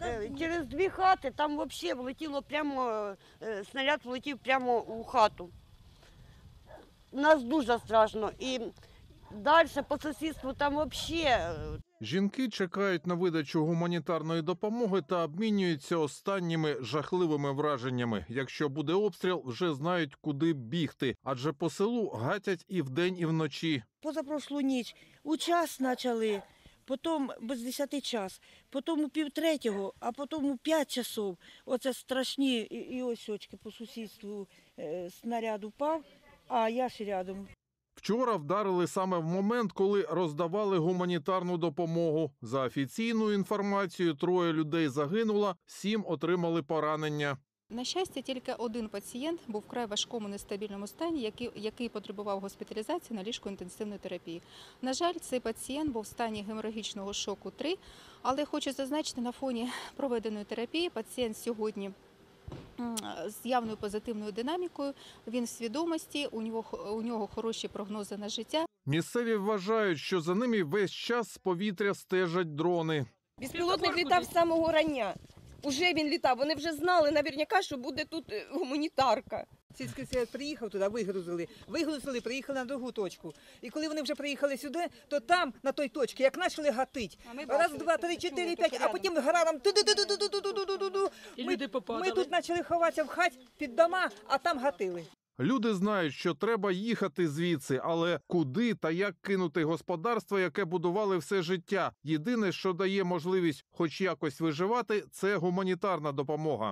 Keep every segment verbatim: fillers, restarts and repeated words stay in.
Е, Через дві хати там взагалі влетіло прямо, е, снаряд влетів прямо у хату. Нас дуже страшно. І далі по сусідству там взагалі. Жінки чекають на видачу гуманітарної допомоги та обмінюються останніми жахливими враженнями. Якщо буде обстріл, вже знають, куди бігти, адже по селу гатять і вдень, і вночі. Позапрошлу ніч у час почали, потім без десяти час, потім у півтретього, а потім у п'ять часов. Оце страшні, і, і ось очки по сусідству е, снаряд упав, а я ж рядом. Вчора вдарили саме в момент, коли роздавали гуманітарну допомогу. За офіційною інформацією, троє людей загинуло, сім отримали поранення. На щастя, тільки один пацієнт був вкрай важкому нестабільному стані, який, який потребував госпіталізації на ліжку інтенсивної терапії. На жаль, цей пацієнт був в стані геморагічного шоку три, але хочу зазначити, на фоні проведеної терапії пацієнт сьогодні з явною позитивною динамікою, він в свідомості, у нього, у нього хороші прогнози на життя. Місцеві вважають, що за ними весь час з повітря стежать дрони. Безпілотник літав з самого рання. Уже він літав, вони вже знали наверняка, що буде тут гуманітарка. Сільський совет приїхав туди, вигрузили, вигрузили, приїхали на другу точку. І коли вони вже приїхали сюди, то там, на той точці, як почали гатити, раз, два, три, чотири, п'ять, а потім градом ту-ду-ду-ду-ду-ду-ду-ду-ду. Ми тут почали ховатися в хаті під дома, а там гатили. Люди знають, що треба їхати звідси, але куди та як кинути господарство, яке будували все життя? Єдине, що дає можливість хоч якось виживати, це гуманітарна допомога.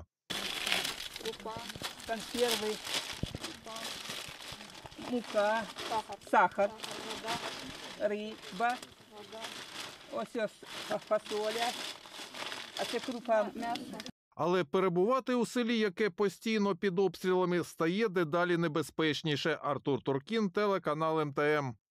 Консерви, мука, сахар, риба, ось ось фасоля, а це крупа. Але перебувати у селі, яке постійно під обстрілами, стає дедалі небезпечніше. Артур Туркін, телеканал ем те ем.